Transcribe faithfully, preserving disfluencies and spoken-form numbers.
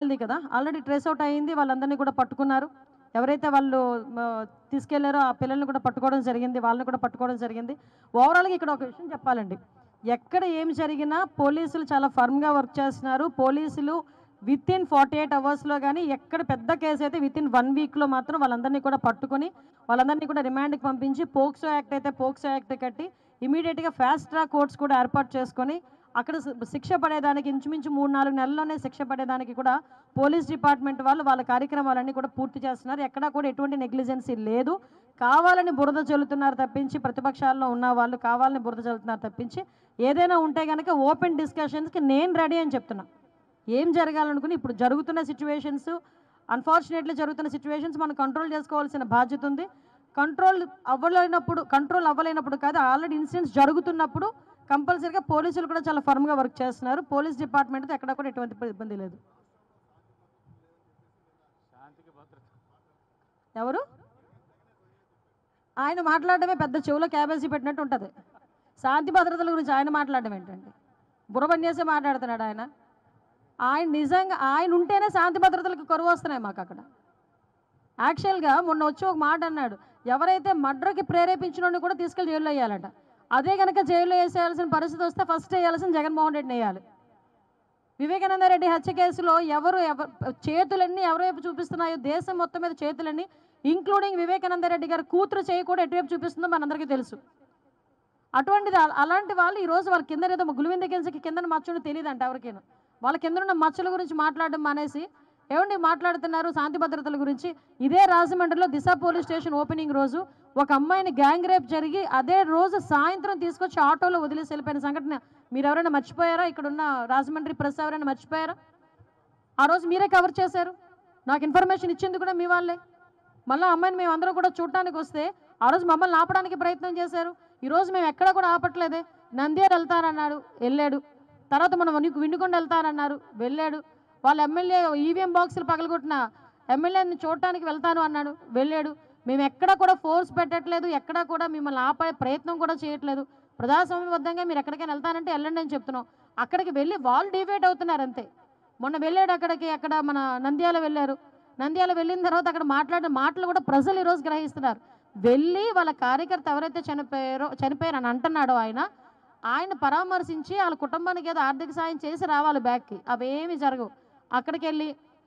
వాళ్ళది కదా, already trace out అయింది, వాళ్ళందరినీ కూడా పట్టుకున్నారు. ఎవరైతే వాళ్ళు తీసుకెళ్లారో ఆ పిల్లల్ని కూడా పట్టుకోవడం జరిగింది, వాళ్ళని కూడా పట్టుకోవడం జరిగింది. ఓవరాల్గా ఇక్కడ ఒక విషయం చెప్పాలండి, ఎక్కడ ఏం జరిగినా పోలీసులు చాలా ఫర్మ్గా వర్క్ చేస్తున్నారు. పోలీసులు విత్ ఇన్ ఫార్టీ ఎయిట్ అవర్స్లో కానీ ఎక్కడ పెద్ద కేసు అయితే విత్ ఇన్ వన్ వీక్లో మాత్రం వాళ్ళందరినీ కూడా పట్టుకొని వాళ్ళందరినీ కూడా రిమాండ్కి పంపించి పోక్సో యాక్ట్ అయితే పోక్సో యాక్ట్ కట్టి ఇమీడియట్గా ఫాస్ట్ ట్రాక్ కోర్ట్స్ కూడా ఏర్పాటు చేసుకొని అక్కడ శిక్ష పడేదానికి ఇంచుమించు మూడు నాలుగు నెలల్లోనే శిక్ష పడేదానికి కూడా పోలీస్ డిపార్ట్మెంట్ వాళ్ళు వాళ్ళ కార్యక్రమాలన్నీ కూడా పూర్తి చేస్తున్నారు. ఎక్కడా కూడా ఎటువంటి నెగ్లిజెన్సీ లేదు. కావాలని బురద చల్లుతున్నారు తప్పించి, ప్రతిపక్షాల్లో ఉన్న వాళ్ళు కావాలని బురద చల్లుతున్నారు తప్పించి, ఏదైనా ఉంటే కనుక ఓపెన్ డిస్కషన్స్కి నేను రెడీ అని చెప్తున్నా. ఏం జరగాలనుకుని ఇప్పుడు జరుగుతున్న సిచ్యువేషన్స్, అన్ఫార్చునేట్లీ జరుగుతున్న సిచ్యువేషన్స్ మనం కంట్రోల్ చేసుకోవాల్సిన బాధ్యత ఉంది. కంట్రోల్ అవ్వలేనప్పుడు కంట్రోల్ అవ్వలేనప్పుడు కాదు, ఆల్రెడీ ఇన్సిడెంట్స్ జరుగుతున్నప్పుడు కంపల్సరీగా పోలీసులు కూడా చాలా ఫర్మ్గా వర్క్ చేస్తున్నారు. పోలీస్ డిపార్ట్మెంట్తో ఎక్కడ కూడా ఎటువంటి ఇబ్బంది లేదు. ఎవరు ఆయన మాట్లాడడమే పెద్ద చెవులో క్యాబేజీ పెట్టినట్టు ఉంటుంది. శాంతి భద్రతల గురించి ఆయన మాట్లాడడం ఏంటండి? బుర్రబన్యేసే మాట్లాడుతున్నాడు ఆయన. ఆయన నిజంగా ఆయన ఉంటేనే శాంతి భద్రతలకు కరువు వస్తున్నాయి మాకు అక్కడ. యాక్చువల్గా మొన్న వచ్చి ఒక మాట అన్నాడు, ఎవరైతే మర్డర్కి ప్రేరేపించిన కూడా తీసుకెళ్ళి జైల్లో వేయాలట. అదే కనుక జైల్లో వేసేయాల్సిన పరిస్థితి వస్తే ఫస్ట్ వేయాల్సిన జగన్మోహన్ రెడ్డిని వేయాలి. వివేకానంద రెడ్డి హత్య కేసులో ఎవరు ఎవరు చేతులన్నీ ఎవరైపు చూపిస్తున్నాయో, దేశం మొత్తం మీద చేతులన్నీ ఇంక్లూడింగ్ వివేకానంద రెడ్డి గారి కూతురు చేయి కూడా ఎటువైపు చూపిస్తుందో మనందరికీ తెలుసు. అటువంటిది అలాంటి వాళ్ళు ఈరోజు వాళ్ళ కింద ఏదో గులివింద కిందకి కింద మచ్చని తెలియదు అంట ఎవరికైనా. వాళ్ళ కింద ఉన్న మచ్చల గురించి మాట్లాడడం మానేసి ఏమండి మాట్లాడుతున్నారు శాంతి భద్రతల గురించి. ఇదే రాజమండ్రిలో దిశ పోలీస్ స్టేషన్ ఓపెనింగ్ రోజు ఒక అమ్మాయిని గ్యాంగ్ రేప్ జరిగి అదే రోజు సాయంత్రం తీసుకొచ్చి ఆటోలో వదిలేసి వెళ్ళిపోయిన సంఘటన మీరు ఎవరైనా మర్చిపోయారా? ఇక్కడ ఉన్న రాజమండ్రి ప్రెస్ ఎవరైనా మర్చిపోయారా? ఆ రోజు మీరే కవర్ చేశారు. నాకు ఇన్ఫర్మేషన్ ఇచ్చింది కూడా మీ వాళ్ళే. మళ్ళీ అమ్మాయిని మేము అందరూ కూడా చూడటానికి వస్తే ఆ రోజు మమ్మల్ని ఆపడానికి ప్రయత్నం చేశారు. ఈరోజు మేము ఎక్కడ కూడా ఆపట్లేదే. నంద్యాల వెళ్తారన్నాడు, వెళ్ళాడు. తర్వాత మనం వినుకొండ వెళ్తానన్నారు, వెళ్ళాడు. వాళ్ళ ఎమ్మెల్యే ఈవీఎం బాక్సులు పగలగొట్టిన ఎమ్మెల్యేని చూడటానికి వెళ్తాను అన్నాడు, వెళ్ళాడు. మేము ఎక్కడ కూడా ఫోర్స్ పెట్టట్లేదు, ఎక్కడా కూడా మిమ్మల్ని ఆపే ప్రయత్నం కూడా చేయట్లేదు. ప్రజాస్వామ్యబద్ధంగా మీరు ఎక్కడికైనా వెళ్తానంటే వెళ్ళండి అని చెప్తున్నాం. అక్కడికి వెళ్ళి వాళ్ళు డిబేట్ అవుతున్నారు అంతే. మొన్న వెళ్ళాడు అక్కడికి, అక్కడ మన నంద్యాల వెళ్ళారు. నంద్యాల వెళ్ళిన తర్వాత అక్కడ మాట్లాడిన మాటలు కూడా ప్రజలు ఈరోజు గ్రహిస్తున్నారు. వెళ్ళి వాళ్ళ కార్యకర్త ఎవరైతే చనిపోయారో చనిపోయారు అని అంటున్నాడో ఆయన ఆయన పరామర్శించి వాళ్ళ కుటుంబానికి ఏదో ఆర్థిక సాయం చేసి రావాలి బ్యాక్కి. అవేమి జరగవు. అక్కడికి వెళ్ళి